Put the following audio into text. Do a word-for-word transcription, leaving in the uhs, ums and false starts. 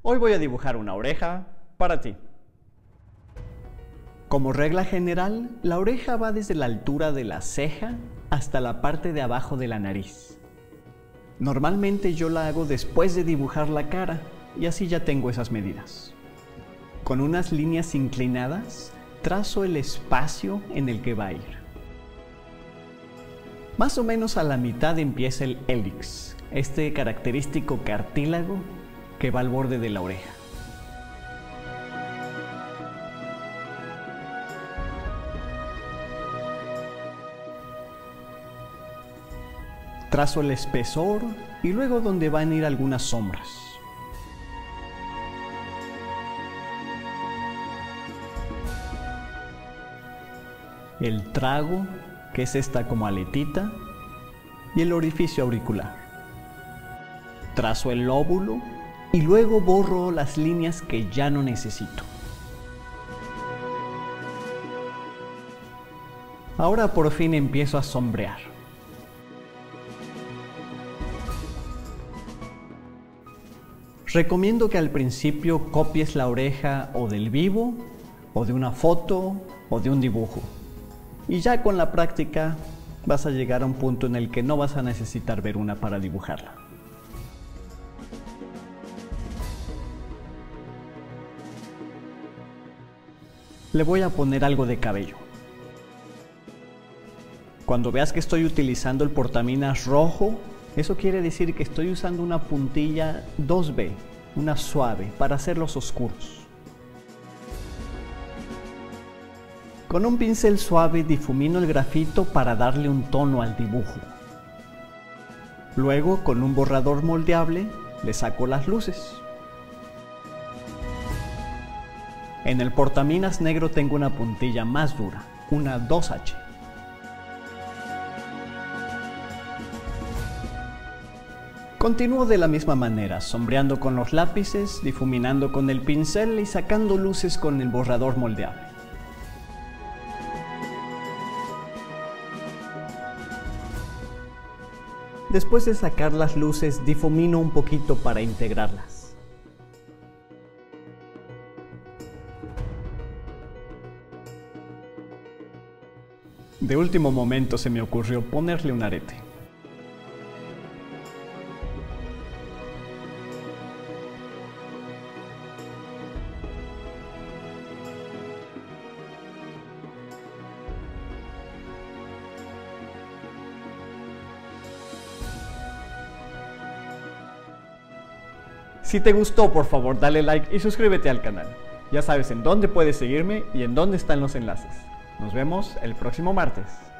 Hoy voy a dibujar una oreja para ti. Como regla general, la oreja va desde la altura de la ceja hasta la parte de abajo de la nariz. Normalmente yo la hago después de dibujar la cara y así ya tengo esas medidas. Con unas líneas inclinadas, trazo el espacio en el que va a ir. Más o menos a la mitad empieza el hélix, este característico cartílago que va al borde de la oreja. Trazo el espesor y luego donde van a ir algunas sombras. El trago, que es esta como aletita, y el orificio auricular. Trazo el lóbulo y luego borro las líneas que ya no necesito. Ahora por fin empiezo a sombrear. Recomiendo que al principio copies la oreja o del vivo, o de una foto, o de un dibujo. Y ya con la práctica vas a llegar a un punto en el que no vas a necesitar ver una para dibujarla. Le voy a poner algo de cabello. Cuando veas que estoy utilizando el portaminas rojo, eso quiere decir que estoy usando una puntilla dos B, una suave, para hacerlos oscuros. Con un pincel suave difumino el grafito para darle un tono al dibujo. Luego, con un borrador moldeable, le saco las luces. En el portaminas negro tengo una puntilla más dura, una dos H. Continúo de la misma manera, sombreando con los lápices, difuminando con el pincel y sacando luces con el borrador moldeable. Después de sacar las luces, difumino un poquito para integrarlas. De último momento se me ocurrió ponerle un arete. Si te gustó, por favor dale like y suscríbete al canal. Ya sabes en dónde puedes seguirme y en dónde están los enlaces. Nos vemos el próximo martes.